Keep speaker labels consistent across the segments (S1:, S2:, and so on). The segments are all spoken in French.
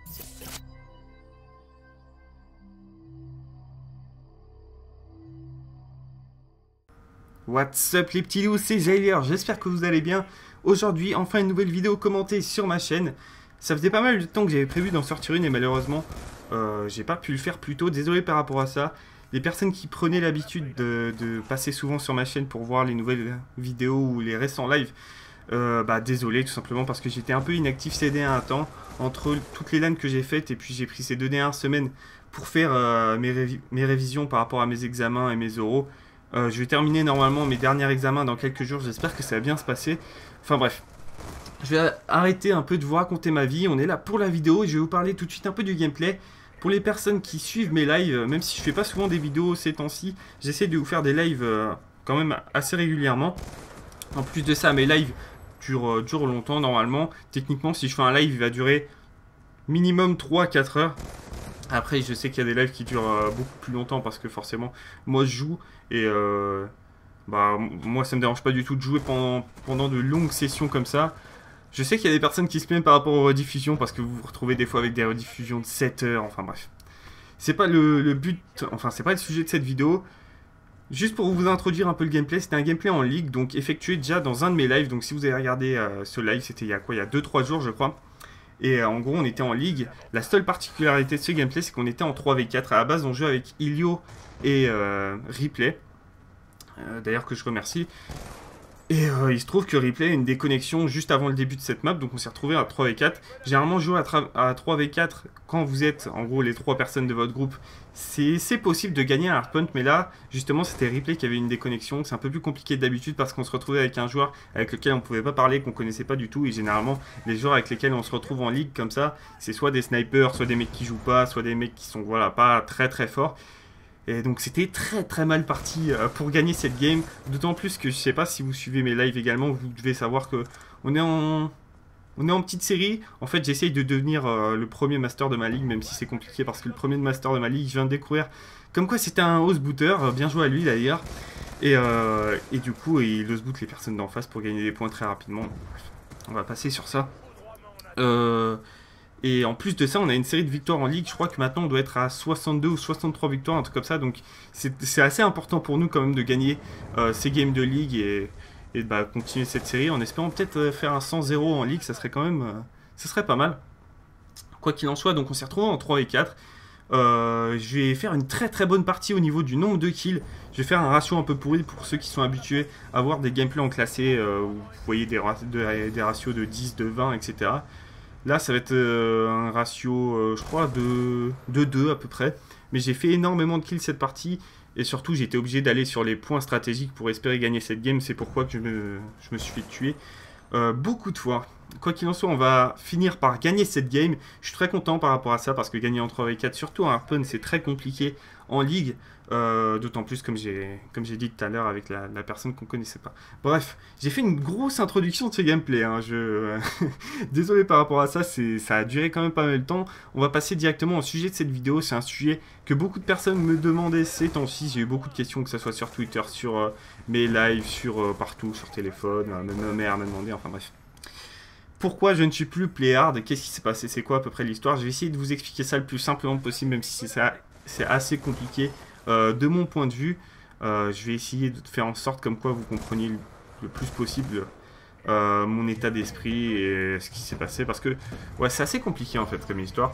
S1: What's up les petits loups, c'est Jaileur, j'espère que vous allez bien. Aujourd'hui, enfin une nouvelle vidéo commentée sur ma chaîne. Ça faisait pas mal de temps que j'avais prévu d'en sortir une et malheureusement, j'ai pas pu le faire plus tôt. Désolé par rapport à ça. Les personnes qui prenaient l'habitude de passer souvent sur ma chaîne pour voir les nouvelles vidéos ou les récents lives, désolé tout simplement parce que j'étais un peu inactif ces derniers temps. Entre toutes les LAN que j'ai faites et puis j'ai pris ces 2 dernières semaines pour faire mes révisions par rapport à mes examens et mes oraux. Je vais terminer normalement mes derniers examens dans quelques jours, j'espère que ça va bien se passer. Enfin bref, je vais arrêter un peu de vous raconter ma vie, on est là pour la vidéo et je vais vous parler tout de suite un peu du gameplay. Pour les personnes qui suivent mes lives, même si je fais pas souvent des vidéos ces temps-ci, j'essaie de vous faire des lives quand même assez régulièrement. En plus de ça, mes lives durent longtemps normalement. Techniquement, si je fais un live, il va durer minimum 3-4 heures. Après, je sais qu'il y a des lives qui durent beaucoup plus longtemps parce que forcément, moi je joue et moi ça me dérange pas du tout de jouer pendant de longues sessions comme ça. Je sais qu'il y a des personnes qui se plaignent par rapport aux rediffusions parce que vous vous retrouvez des fois avec des rediffusions de 7 heures, enfin bref. C'est pas le but, enfin c'est pas le sujet de cette vidéo. Juste pour vous introduire un peu le gameplay, c'était un gameplay en ligue, donc effectué déjà dans un de mes lives. Donc si vous avez regardé ce live, c'était il y a quoi, il y a 2-3 jours je crois. Et en gros, on était en ligue. La seule particularité de ce gameplay, c'est qu'on était en 3v4. À la base, on jouait avec Ilio et Replay. D'ailleurs, que je remercie. Et il se trouve que Replay a une déconnexion juste avant le début de cette map. Donc, on s'est retrouvé à 3v4. Généralement, jouer à 3v4, quand vous êtes, en gros, les 3 personnes de votre groupe, c'est possible de gagner un hardpoint. Mais là, justement, c'était Replay qui avait une déconnexion. C'est un peu plus compliqué que d'habitude parce qu'on se retrouvait avec un joueur avec lequel on ne pouvait pas parler, qu'on ne connaissait pas du tout. Et généralement, les joueurs avec lesquels on se retrouve en ligue comme ça, c'est soit des snipers, soit des mecs qui jouent pas, soit des mecs qui sont voilà, pas très très forts. Et donc c'était très très mal parti pour gagner cette game. D'autant plus que je sais pas si vous suivez mes lives également, vous devez savoir que on est en petite série. En fait, j'essaye de devenir le premier master de ma ligue, même si c'est compliqué parce que le premier master de ma ligue, je viens de découvrir comme quoi c'était un host booter. Bien joué à lui d'ailleurs. Et du coup, il host boot les personnes d'en face pour gagner des points très rapidement. Bref, on va passer sur ça. Et en plus de ça, on a une série de victoires en ligue. Je crois que maintenant, on doit être à 62 ou 63 victoires, un truc comme ça. Donc, c'est assez important pour nous quand même de gagner ces games de ligue et de continuer cette série en espérant peut-être faire un 100-0 en ligue. Ça serait quand même... ça serait pas mal. Quoi qu'il en soit, donc on s'est retrouvé en 3v4. Je vais faire une très très bonne partie au niveau du nombre de kills. Je vais faire un ratio un peu pourri pour ceux qui sont habitués à voir des gameplays en classé où vous voyez des ratios de 10, de 20, etc. Là, ça va être un ratio, je crois, de 2 à peu près. Mais j'ai fait énormément de kills cette partie. Et surtout, j'ai été obligé d'aller sur les points stratégiques pour espérer gagner cette game. C'est pourquoi que je me suis fait tuer beaucoup de fois. Quoi qu'il en soit, on va finir par gagner cette game. Je suis très content par rapport à ça parce que gagner en 3v4, surtout en Harpoon, c'est très compliqué en ligue. D'autant plus comme j'ai dit tout à l'heure avec la personne qu'on connaissait pas. Bref, j'ai fait une grosse introduction de ce gameplay. Hein. Désolé par rapport à ça, ça a duré quand même pas mal de temps. On va passer directement au sujet de cette vidéo. C'est un sujet que beaucoup de personnes me demandaient ces temps-ci. J'ai eu beaucoup de questions, que ce soit sur Twitter, sur mes lives, partout, sur téléphone. Même ma mère m'a demandé, enfin bref. Pourquoi je ne suis plus playhard? Qu'est-ce qui s'est passé? C'est quoi à peu près l'histoire? Je vais essayer de vous expliquer ça le plus simplement possible, même si c'est assez compliqué. De mon point de vue, je vais essayer de faire en sorte comme quoi vous compreniez le plus possible mon état d'esprit et ce qui s'est passé. Parce que ouais, c'est assez compliqué en fait comme histoire.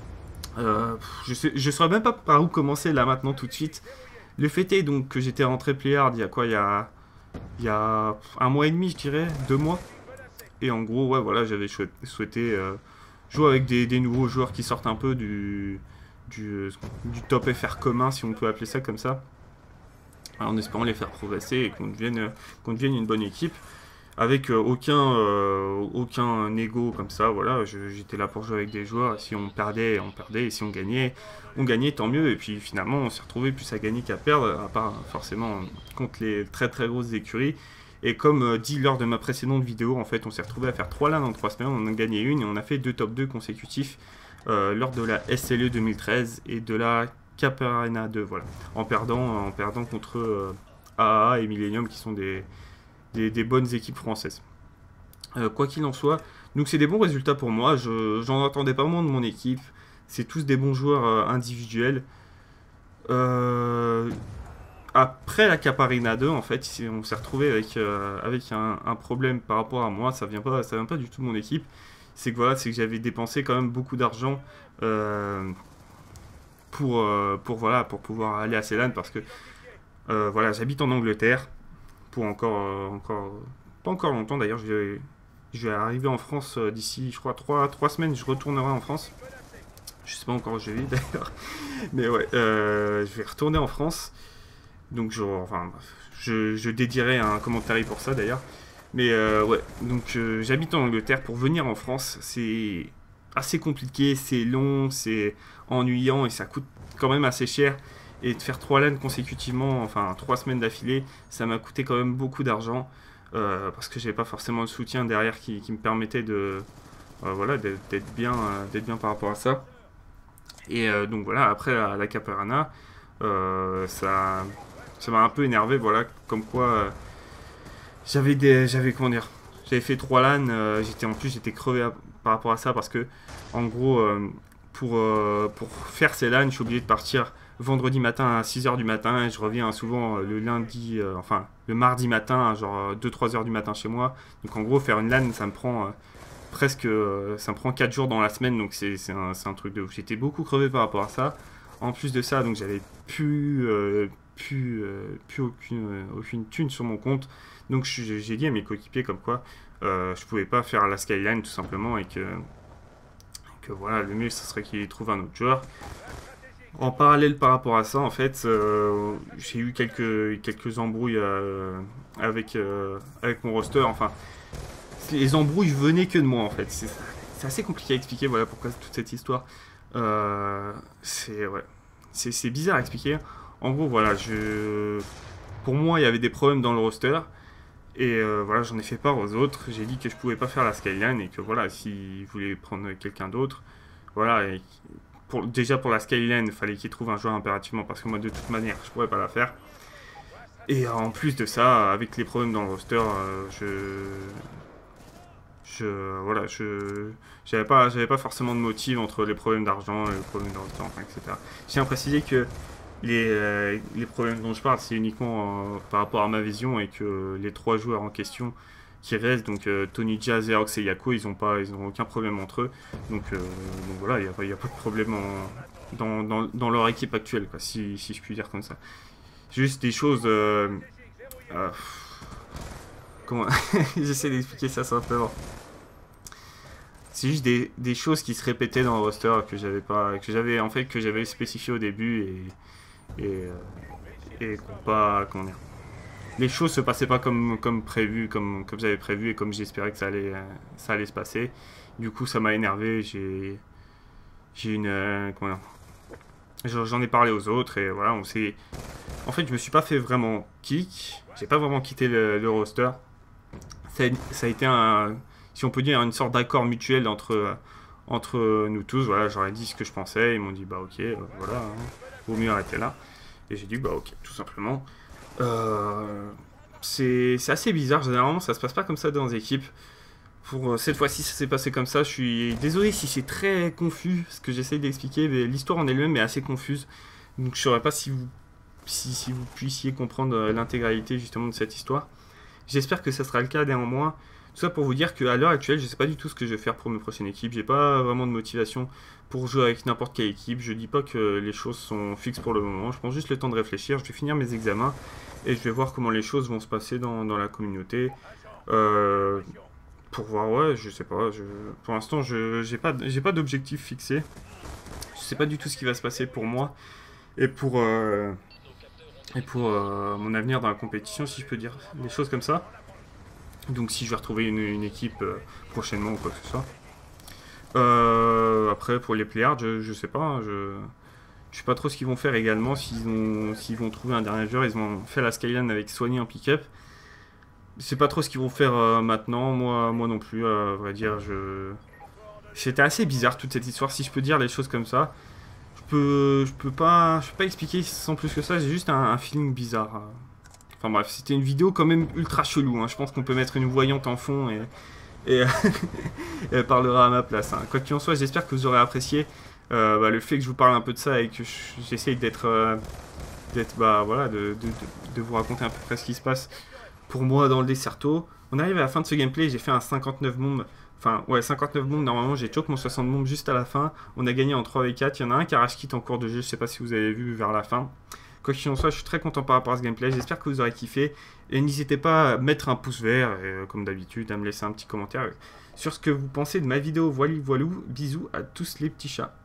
S1: Je saurais même pas par où commencer là maintenant tout de suite. Le fait est donc que j'étais rentré playhard il y a quoi? Il y a 1 mois et demi je dirais, 2 mois. Et en gros, ouais, voilà, j'avais souhaité jouer avec des nouveaux joueurs qui sortent un peu du top FR commun, si on peut appeler ça comme ça. En espérant les faire progresser et qu'on devienne une bonne équipe. Avec aucun ego comme ça, voilà, j'étais là pour jouer avec des joueurs. Si on perdait, on perdait. Et si on gagnait, tant mieux. Et puis finalement, on s'est retrouvé plus à gagner qu'à perdre, à part forcément contre les très très grosses écuries. Et comme dit lors de ma précédente vidéo, en fait, on s'est retrouvé à faire 3 LAN en 3 semaines, on en a gagné une et on a fait 2 top 2 consécutifs lors de la SLE 2013 et de la Cap Arena 2, voilà. En perdant contre AAA et Millennium qui sont des bonnes équipes françaises. Quoi qu'il en soit, donc c'est des bons résultats pour moi. J'en attendais pas moins de mon équipe. C'est tous des bons joueurs individuels. Euh, Après la Caparina 2, en fait, on s'est retrouvé avec un problème par rapport à moi. Ça vient pas du tout de mon équipe. C'est que voilà, c'est que j'avais dépensé quand même beaucoup d'argent pour pouvoir aller à Ceylan parce que voilà, j'habite en Angleterre pour pas encore longtemps d'ailleurs. Je vais arriver en France d'ici, je crois, 3 semaines. Je retournerai en France. Je sais pas encore où je vais d'ailleurs, mais ouais, je vais retourner en France. Donc je dédierai un commentaire pour ça d'ailleurs. Mais ouais, donc j'habite en Angleterre pour venir en France. C'est assez compliqué, c'est long, c'est ennuyant et ça coûte quand même assez cher. Et de faire 3 LAN consécutivement, enfin 3 semaines d'affilée, ça m'a coûté quand même beaucoup d'argent. Parce que j'avais pas forcément le soutien derrière qui me permettait de voilà, d'être bien par rapport à ça. Et donc voilà, après la Caparana, ça m'a un peu énervé, voilà, comme quoi comment dire, j'avais fait 3 LAN, j'étais crevé par rapport à ça parce que en gros pour faire ces LAN, je suis obligé de partir vendredi matin à 6 h du matin et je reviens souvent le lundi, enfin le mardi matin, genre 2-3 h du matin chez moi. Donc en gros faire une LAN, ça me prend ça me prend 4 jours dans la semaine, donc c'est un truc de ouf. J'étais beaucoup crevé par rapport à ça. En plus de ça, donc j'avais plus aucune thune sur mon compte. Donc j'ai dit à mes coéquipiers comme quoi je pouvais pas faire la Skyline tout simplement et que voilà, le mieux ce serait qu'ils trouvent un autre joueur. En parallèle par rapport à ça, en fait, j'ai eu quelques embrouilles avec mon roster. Enfin, les embrouilles venaient que de moi en fait. C'est assez compliqué à expliquer, voilà pourquoi toute cette histoire. C'est bizarre à expliquer. En gros, voilà, pour moi, il y avait des problèmes dans le roster. Et voilà, j'en ai fait part aux autres. J'ai dit que je pouvais pas faire la Skyline et que voilà, s'ils voulaient prendre quelqu'un d'autre, voilà. Et déjà pour la Skyline, il fallait qu'ils trouvent un joueur impérativement parce que moi, de toute manière, je pourrais pas la faire. Et en plus de ça, avec les problèmes dans le roster, voilà, j'avais pas forcément de motif entre les problèmes d'argent et les problèmes de roster, enfin, etc. Je tiens à préciser que les problèmes dont je parle, c'est uniquement par rapport à ma vision et que les 3 joueurs en question qui restent, donc Tony Jazz, Zerox et Yako, ils ont aucun problème entre eux. Donc voilà, il n'y a pas de problème dans leur équipe actuelle, quoi, si je puis dire comme ça. Juste des choses... comment j'essaie d'expliquer ça simplement. C'est juste des choses qui se répétaient dans le roster que j'avais spécifié au début et comment dire. Les choses se passaient pas comme prévu, comme j'avais prévu et comme j'espérais que ça allait se passer. Du coup, ça m'a énervé. J'ai comment dire. J'en ai parlé aux autres et voilà, en fait, je me suis pas fait vraiment kick. J'ai pas vraiment quitté le roster. Ça a été si on peut dire, une sorte d'accord mutuel entre nous tous. Voilà, j'aurais dit ce que je pensais. Ils m'ont dit, bah ok, voilà, hein, vaut mieux arrêter là. Et j'ai dit, bah ok, tout simplement. C'est assez bizarre. Généralement, ça se passe pas comme ça dans les équipes. Pour cette fois-ci, ça s'est passé comme ça. Je suis désolé si c'est très confus ce que j'essaye d'expliquer, mais l'histoire en elle-même est assez confuse. Donc, je saurais pas si vous puissiez comprendre l'intégralité justement de cette histoire. J'espère que ça sera le cas néanmoins. Tout ça pour vous dire qu'à l'heure actuelle, je sais pas du tout ce que je vais faire pour mes prochaines équipes. J'ai pas vraiment de motivation pour jouer avec n'importe quelle équipe. Je dis pas que les choses sont fixes pour le moment. Je prends juste le temps de réfléchir. Je vais finir mes examens et je vais voir comment les choses vont se passer dans la communauté. Pour voir, ouais, je sais pas. Pour l'instant, j'ai pas d'objectif fixé. Je sais pas du tout ce qui va se passer pour moi et pour mon avenir dans la compétition, si je peux dire des choses comme ça. Donc si je vais retrouver une équipe prochainement ou quoi que ce soit. Après pour les players, je sais pas, hein, je sais pas trop ce qu'ils vont faire également, s'ils vont trouver un dernier joueur. Ils ont fait la Skyline avec Soigné en pick-up. Je sais pas trop ce qu'ils vont faire maintenant, moi non plus, à vrai dire. C'était assez bizarre toute cette histoire, si je peux dire les choses comme ça. Je peux pas expliquer sans plus que ça, j'ai juste un feeling bizarre. Enfin bref, c'était une vidéo quand même ultra chelou, hein. Je pense qu'on peut mettre une voyante en fond et elle parlera à ma place. Hein. Quoi qu'il en soit, j'espère que vous aurez apprécié le fait que je vous parle un peu de ça et que j'essaye voilà, de vous raconter à peu près ce qui se passe pour moi dans le Desserto. On arrive à la fin de ce gameplay, j'ai fait un 59 bombes. Enfin, ouais, 59 bombes, normalement j'ai choke mon 60 bombes juste à la fin. On a gagné en 3v4, il y en a un qui a rage kit en cours de jeu, je sais pas si vous avez vu vers la fin. Quoi qu'il en soit, je suis très content par rapport à ce gameplay, j'espère que vous aurez kiffé. Et n'hésitez pas à mettre un pouce vert, et, comme d'habitude, à me laisser un petit commentaire sur ce que vous pensez de ma vidéo. Voilou, bisous à tous les petits chats.